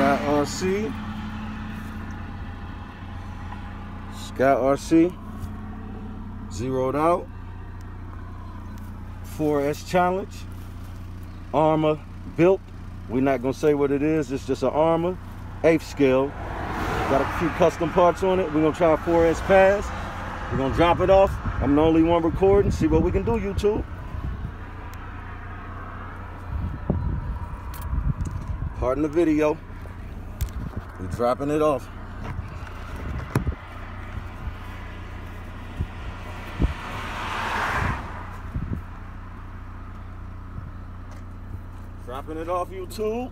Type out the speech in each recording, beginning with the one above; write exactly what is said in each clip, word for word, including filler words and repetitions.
Scott R C. Scott R C. Zeroed out. four S challenge. Armor built. We're not gonna say what it is. It's just an armor. Eighth scale. Got a few custom parts on it. We're gonna try a four S pass. We're gonna drop it off. I'm the only one recording. See what we can do, YouTube. Pardon the video. We're dropping it off. Dropping it off, YouTube.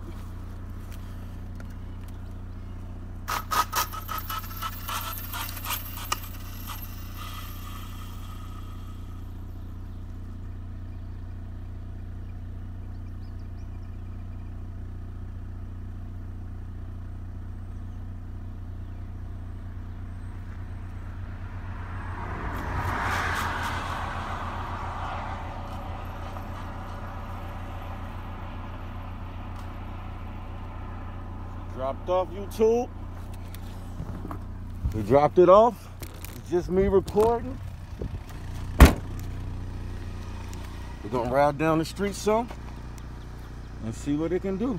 Dropped off, YouTube. We dropped it off. It's just me recording. We're gonna ride down the street some and see what it can do.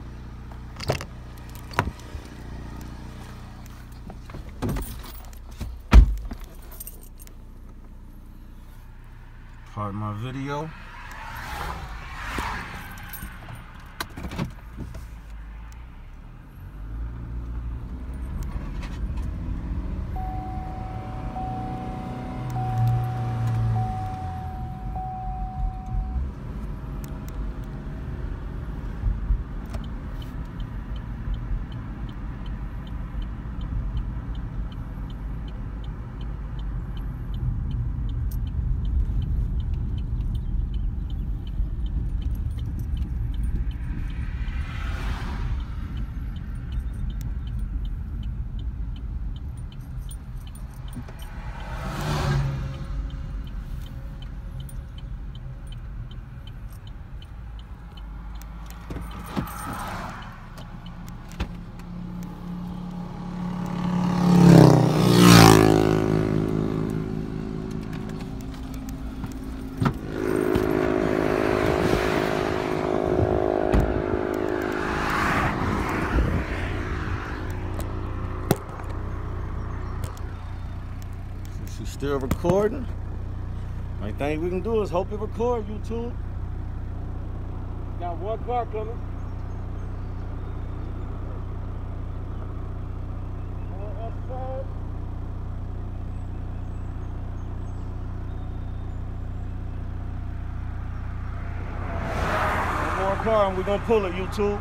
Pardon my video. She's still recording. Only thing we can do is hope it record, YouTube. Got one car coming. One more car and we're gonna pull it, YouTube.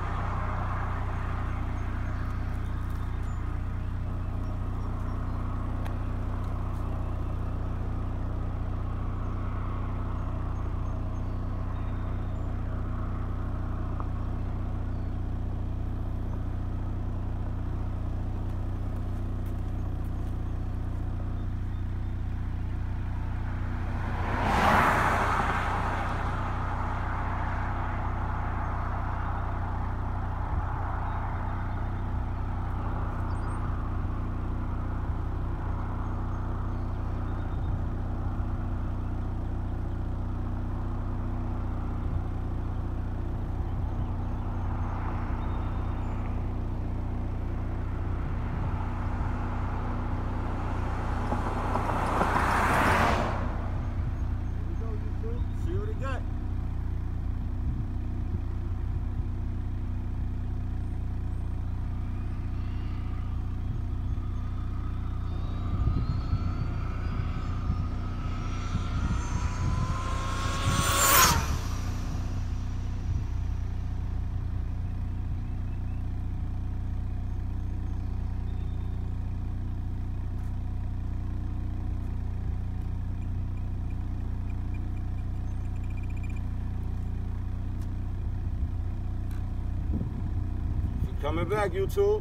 Coming back, YouTube.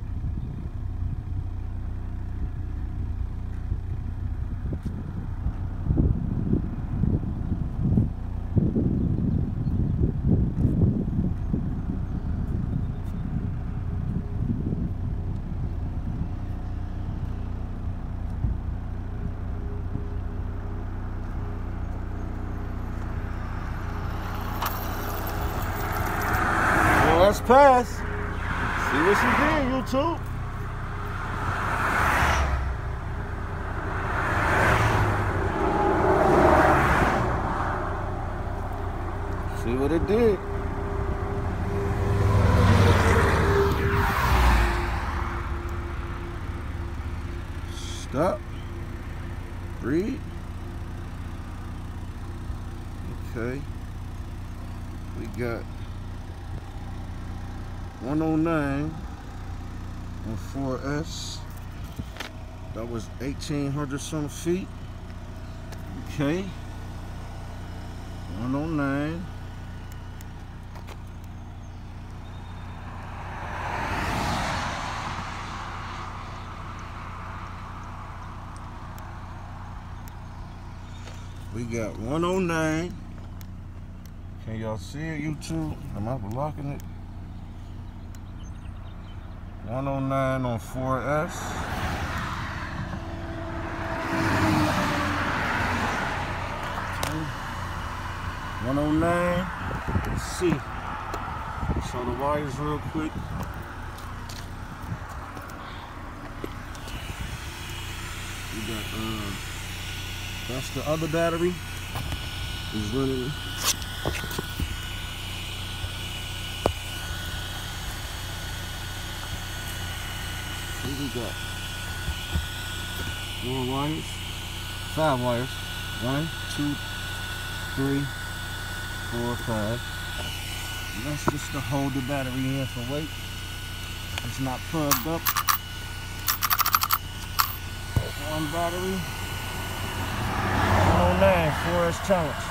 S pass. See what she did, YouTube. See what it did. Stop. Breathe. Okay. We got one oh nine on four S. That was eighteen hundred some feet. Okay. one oh nine. We got one oh nine. Can y'all see it, YouTube? Am I blocking it? one oh nine on four S. Okay. one oh nine. Let's see. Show the wires real quick. We got, uh, that's the other battery. It's running. Here we got more wires, five wires. One, two, three, four, five. And that's just to hold the battery in for weight. It's not plugged up. One battery. one oh nine four S Challenge.